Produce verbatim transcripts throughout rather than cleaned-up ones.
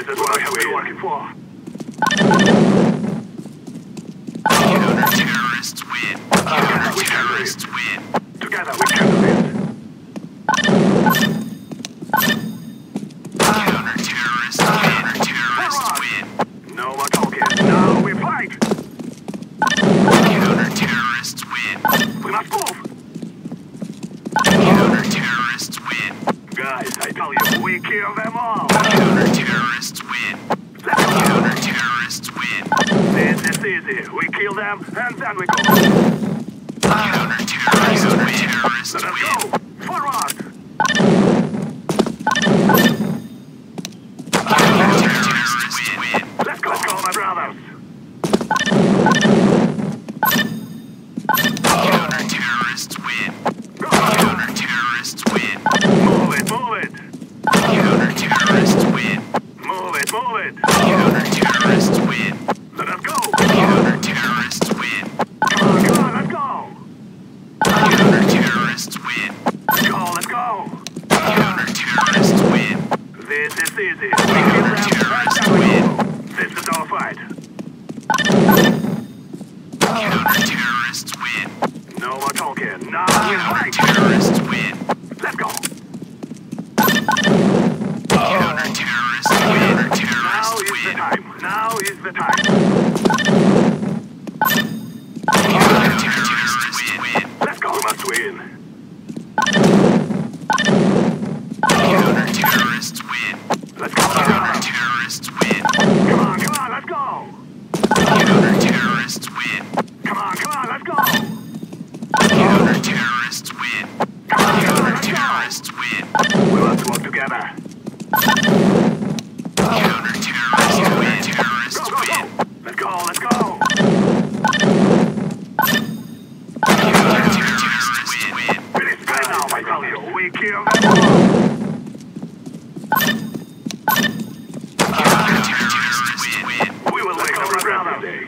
This is what I have been working for. Counter-terrorists win. Counter-terrorists win. Together we can do this. Counter-terrorists counter-terrorists win. No more talking. Now we fight. Counter-terrorists win. We must move. Counter-terrorists win. Guys, I tell you, we kill them all. Counter-terrorists win. Let's go. Counter-terrorists win. This is easy. We kill them and then we go. Counter-terrorists win. Terrorists Let us win. go. Forward. Counter-terrorists win. Let's go. Let's go, my brothers. Counter-terrorists win. Go. Counter-terrorists win. Move it, move it. Counter-terrorists win. Move it, move it. Counter-terrorists win. Let us go. Counter-terrorists win. Come on, come on, let's go. Counter-terrorists win. Let's go, let's go. Counter-terrorists win. This is easy. We kill them and then we go. This is our fight. Counter-terrorists win. No more talking. Now we fight. Counter-terrorists win. Let's go. Counter-terrorists win. Now Counter-terrorists is the win. time. Now is the time. Counter-terrorists win. Let's go. We must win. Counter-terrorists win. Let's go. Come Counter-terrorists win. on, come on, let's go. Counter-terrorists win. Come on, come on, let's go. Counter-terrorists win. Come on, come on, let's go. Counter-terrorists win. We must work together. Counter-terrorists win. Go, Terrorists go, win. go. Let's go, let's go. Counter-terrorists win. It is time now, I tell you. We kill them all. Counter-terrorists win. We will make them regret this day.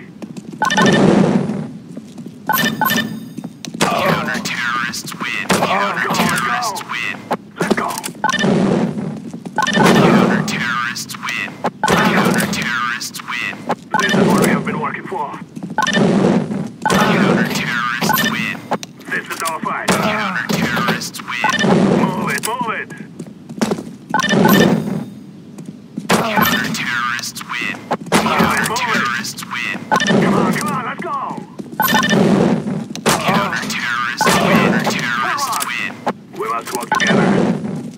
Counter-terrorists win. Counter-terrorists win. Let's go. Counter-terrorists win. Counter-terrorists win. This is what we have been working for. Counter-terrorists win. This is our fight. Counter-terrorists win. Move it, move it. Counter-terrorists win. Counter-terrorists win. Come on, come on, let's go. Counter-terrorists win. Terrorists win. We must work together.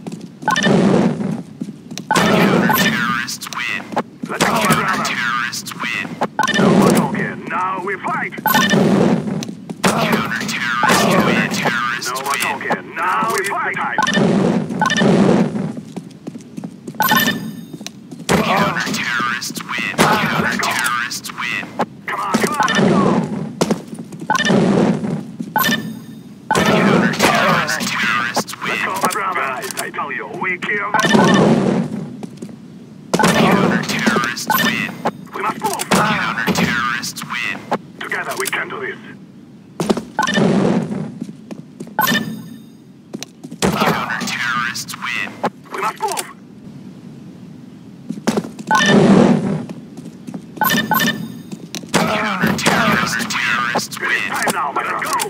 Counter-terrorists win. Let's go, my brother. Counter-terrorists win. No more talking. Now we fight. Counter-terrorists win. Terrorists No more win. talking. Now we fight. Counter-terrorists win. Counter-terrorists win. Come on, come on, let's go. Counter-terrorists terrorists Let's win. go, my brother. Guys, I tell you, we kill them all. Counter-terrorists win. We must move. Counter-terrorists win. Together we can do this. Counter-terrorists win. We must move. Counter-terrorists terrorists It is win. time now, my brother. Go.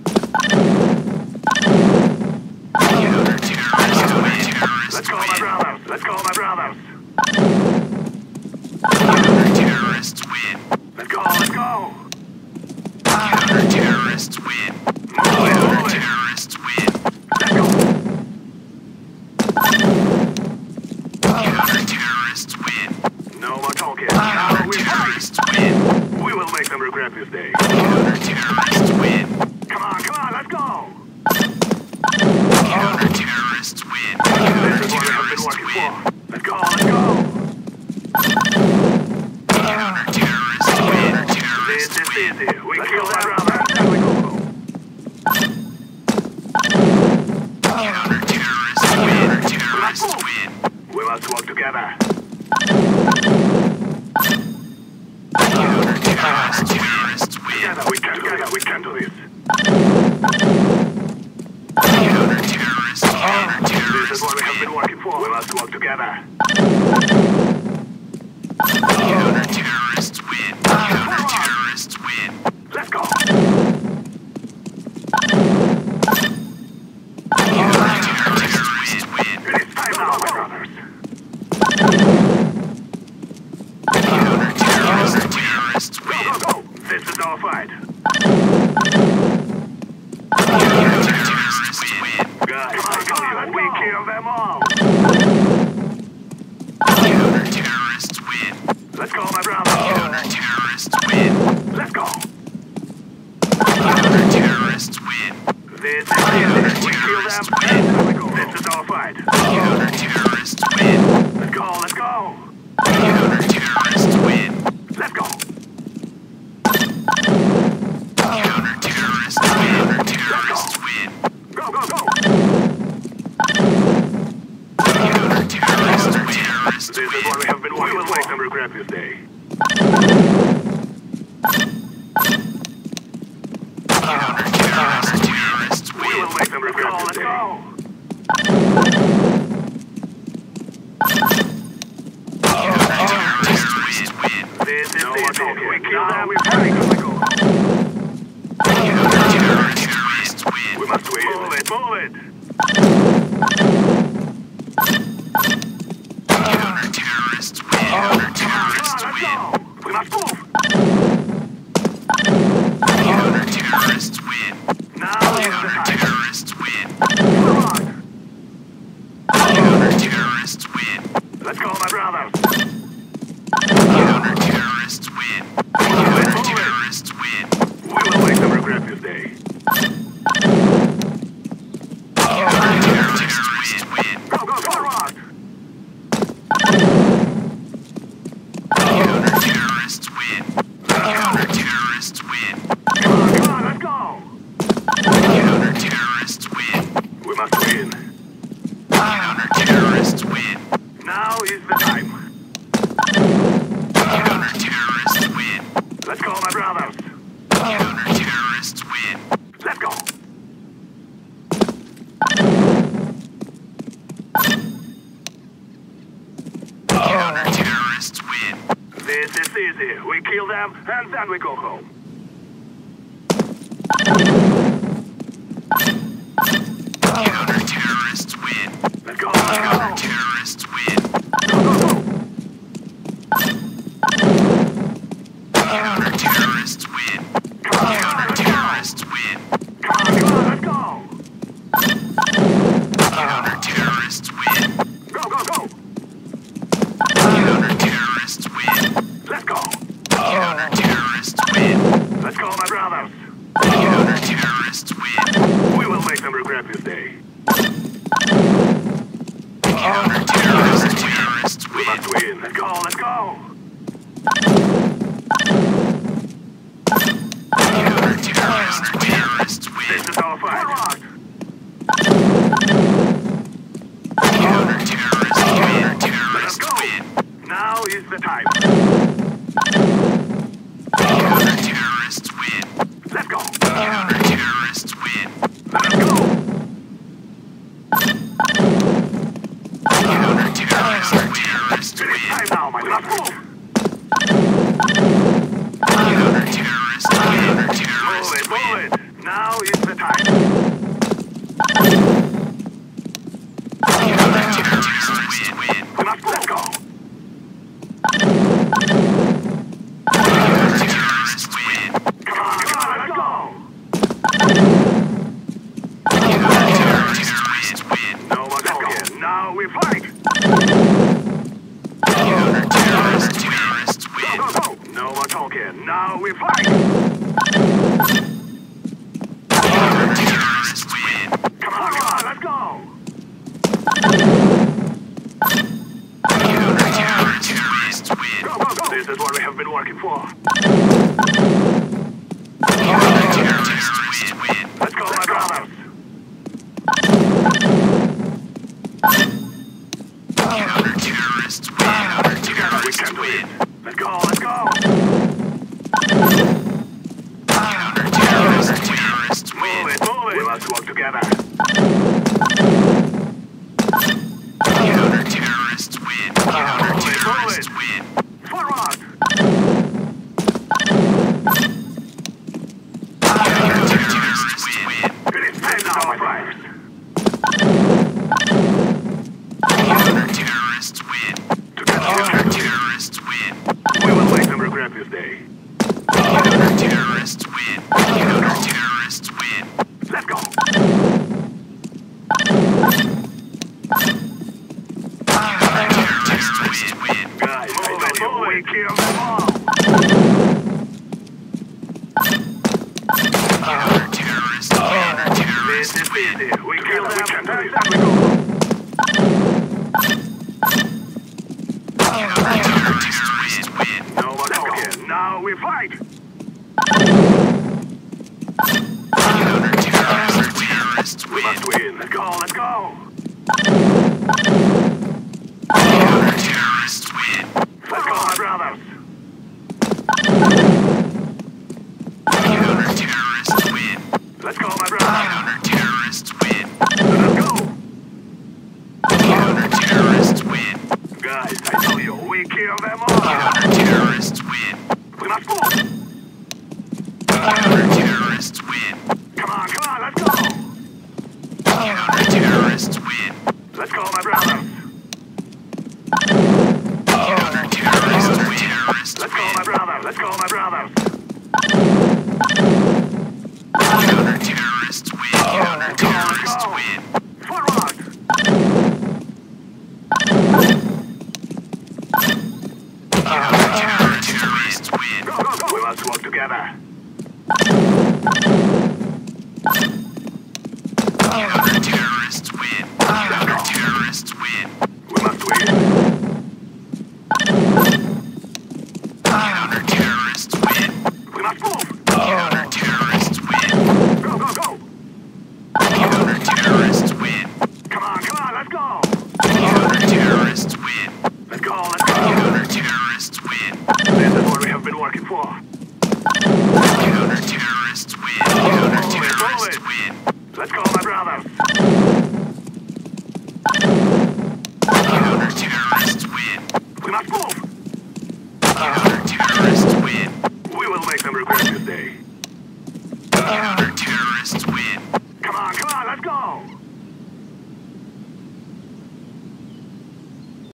Counter-terrorists win. Terrorists Let's go, my win. brothers. Let's go, my brothers. Counter-terrorists win. Let's go, let's go. Counter-terrorists win. Move it, move it. Counter-terrorists win. Let's go. Counter-terrorists win. No more talking. Now we fight. Counter-terrorists win. We will make them regret this day. Counter-terrorists win. Come on, come on, let's go. Counter-terrorists win. This is what we have been Counter-terrorists working win. for. Let's go, let's go. Counter-terrorists win. This Terrorists is win. easy. We kill them and then we go. Counter-terrorists win. Terrorists win. We must work together. Counter-terrorists terrorists win. Together we can, together we can do this. Counter-terrorists win. This is Terrorists what we have been win. working for. We must work together. them all. Counter-terrorists win. Let's go, my brother. Counter-terrorists win. Let's go. Counter-terrorists win. This is it. We kill them, and then we go. This is our fight. Counter-terrorists win. Let's go, let's go. Counter-terrorists win. Let's go. Counter-terrorists win. Counter-terrorists win. Go, go, go. Counter-terrorists win. This is what we have been waiting for. We will make them regret this day. Counter-terrorists We will win. make them regret this day. Counter-terrorists win. This is No it. more talking. We kill them, we fight. We go. Counter-terrorists win. We must win. Move it, move it. Counter-terrorists win. Counter-terrorists Let's win. go. We must move. Counter-terrorists win. Now is the time. Counter-terrorists win. Come on. Counter-terrorists win. Let's go, my brothers. Counter-terrorists win. Counter-terrorists win. We will make them regret this day. Counter-terrorists win. Go, go, forward. Counter-terrorists win. Counter-terrorists win. Come on, come on, let's go. Counter-terrorists win. We must win. Counter-terrorists win. Now is the time. Counter-terrorists win. Let's go, my brothers. Counter-terrorists win. Let's go. Counter-terrorists win. This is easy. We kill them, and then we go home. Counter-terrorists win. Let's go, let's go. Counter-terrorists win. Go, go, go. Counter-terrorists win. Come on, come on, let's go. Counter-terrorists win. Come on, come on, let's go. Counter-terrorists win. Go, go, go. Counter-terrorists win. Let's go. Counter-terrorists win. Let's go, my brothers. Counter-terrorists win. We will make them regret this day. Counter-terrorists We win. must win. Let's go, let's go. Counter-terrorists win. This is our fight. Forward. Counter-terrorists win. Let's Terrorists go. win. Now is the time. Counter-terrorists win. Let's go. Counter-terrorists win. Let's go. Counter-terrorists terrorists It is win. time now, my last move. Counter-terrorists win. Move Terrorists it, win. move it. Now is the time. Counter-terrorists win. We must let's go. Counter-terrorists win. Come on, come on, let's go. Counter-terrorists win. No more talking. Now we fight. Counter-terrorists terrorists Go, win. go, go. No more talking. Now we fight. Counter-terrorists win. Come on, come on, let's go. Counter-terrorists win. Go, go, go. This is what we have been working for. Counter-terrorists win. Let's go, my brothers. Counter-terrorists win. Together we Counter-terrorists can do win. it. Let's go, let's go. Counter-terrorists terrorists Move win. it, move it. We must work together. Counter-terrorists win. Counter-terrorists win. Forward. Counter-terrorists win. It is time now, my brothers. Counter-terrorists win. Together we can do Counter-terrorists win. it. We will make them regret this day. Counter-terrorists win. Counter-terrorists win. Let's go. easy. We kill them. We can do it. We go. Counter-terrorists win. No more talking. Now we fight. Counter-terrorists We win. must win. Let's go. Let's go. Counter-terrorists win. Let's go, my brothers. Counter-terrorists win. Let's go, my brothers. Counter-terrorists win. Let's go. Counter-terrorists win. Guys, I tell you, we kill them all. Counter-terrorists win. We must move. Counter-terrorists win. Come on, come on, let's go. Counter-terrorists win. Let's go, my brothers. Counter-terrorists win. Let's go, my brother. Let's go, my brothers. Counter-terrorists win. Counter-terrorists win. Forward. Counter-terrorists win. Go, go, go. We must work together. Counter-terrorists win. Counter-terrorists win. We must win. Counter-terrorists win. We must move. Counter-terrorists win. Go, go, go. Counter-terrorists win. Come on, come on, let's go. Counter-terrorists win. Let's go, let's go. Counter-terrorists win. This is what we have been working for. Counter-terrorists win. Counter-terrorists win. Let's go, my brothers. Counter-terrorists win. We must move.